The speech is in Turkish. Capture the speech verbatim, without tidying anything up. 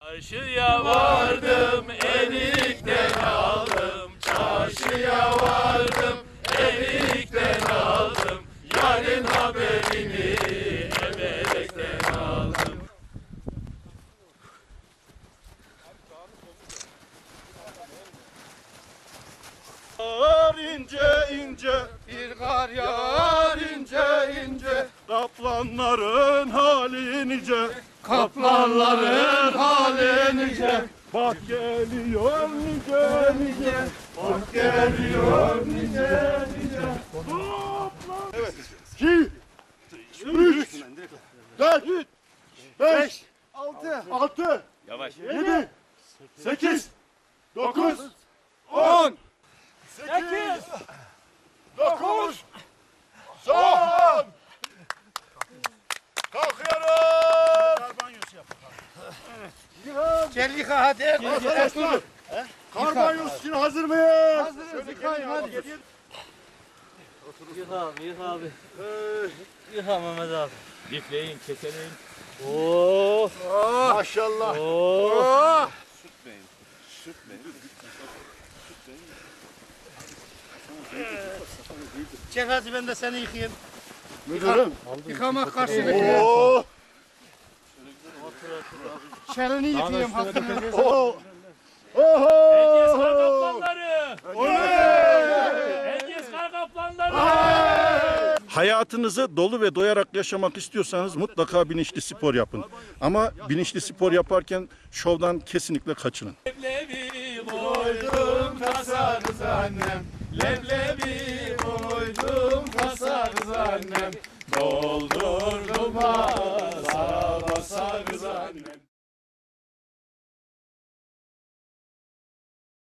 Çarşıya vardım, erikten aldım. Çarşıya vardım, erikten aldım. Yarın haberini emelekten aldım. Yağar ince ince, bir kar yağar ince ince. Kaplanların hali nice, kaplanların hali nice. Bak geliyor nice nice, bak geliyor nice nice. Toplan. Evet. İki, üç, dört, beş, altı, altı, Yavaş. yedi, sekiz, dokuz, on. Sekiz, dokuz, son. Kalkıyoruz. Kar banyosu yap. Gel yıka hadi. Arkadaşlar, kar banyosu için hazır mıyız? Hazırız, yıkayın hadi. Yıka abi, yıka abi. Yıka Mehmet abi. Dipleyin, keselim. Oo. Maşallah. Oo. Çek hadi ben de seni yıkayayım. Müdürüm. Yıkamak karşılıklı. Oo. Şelini yıkayayım hakkını. Oo. Herkes kar Oho. kaplanları. Oley. Herkes kar kaplanları. Hayatınızı dolu ve doyarak yaşamak istiyorsanız mutlaka bilinçli spor yapın. Ama bilinçli spor yaparken şovdan kesinlikle kaçının. Leblebi koydum kasarız annem. Leblebi koydum kasarız annem. Doldurdum